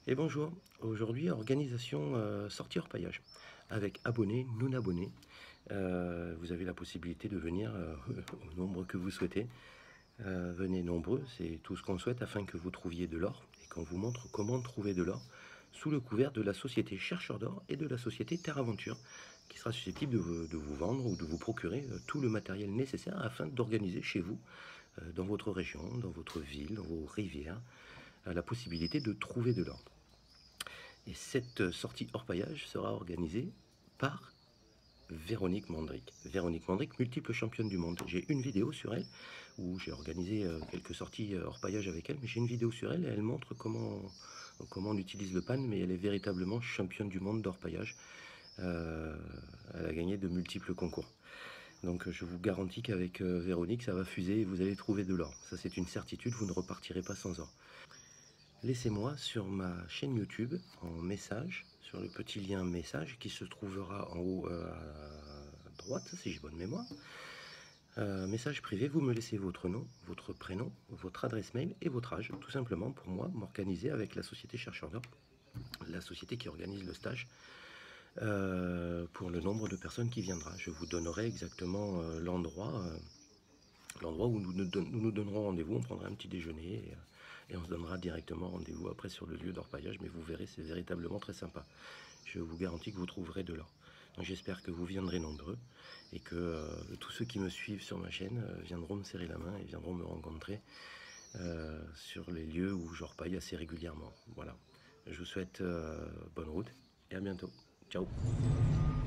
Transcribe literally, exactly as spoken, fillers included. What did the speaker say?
Et bonjour, aujourd'hui organisation euh, sortie hors paillage avec abonnés, non abonnés. Euh, vous avez la possibilité de venir euh, au nombre que vous souhaitez. Euh, venez nombreux, c'est tout ce qu'on souhaite afin que vous trouviez de l'or et qu'on vous montre comment trouver de l'or sous le couvert de la société Chercheur d'Or et de la société Terre Aventure qui sera susceptible de vous, de vous vendre ou de vous procurer euh, tout le matériel nécessaire afin d'organiser chez vous, euh, dans votre région, dans votre ville, dans vos rivières, euh, la possibilité de trouver de l'or. Et cette sortie hors paillage sera organisée par Véronique Mandric. Véronique Mandric, multiple championne du monde. J'ai une vidéo sur elle où j'ai organisé euh, quelques sorties euh, hors paillage avec elle, mais j'ai une vidéo sur elle et elle montre comment, comment on utilise le pan, mais elle est véritablement championne du monde d'hors paillage. Euh, elle a gagné de multiples concours. Donc je vous garantis qu'avec euh, Véronique, ça va fuser et vous allez trouver de l'or. Ça c'est une certitude, vous ne repartirez pas sans or. Laissez-moi sur ma chaîne YouTube en message, sur le petit lien message qui se trouvera en haut euh, à droite, si j'ai bonne mémoire. Euh, message privé, vous me laissez votre nom, votre prénom, votre adresse mail et votre âge, tout simplement pour moi, m'organiser avec la société Chercheur d'Or, la société qui organise le stage, euh, pour le nombre de personnes qui viendra. Je vous donnerai exactement euh, l'endroit euh, l'endroit où nous nous, don nous, nous donnerons rendez-vous, on prendra un petit déjeuner et, euh, et on se donnera directement rendez-vous après sur le lieu d'orpaillage, mais vous verrez, c'est véritablement très sympa. Je vous garantis que vous trouverez de l'or. Donc j'espère que vous viendrez nombreux et que euh, tous ceux qui me suivent sur ma chaîne euh, viendront me serrer la main et viendront me rencontrer euh, sur les lieux où j'orpaille assez régulièrement. Voilà. Je vous souhaite euh, bonne route et à bientôt. Ciao.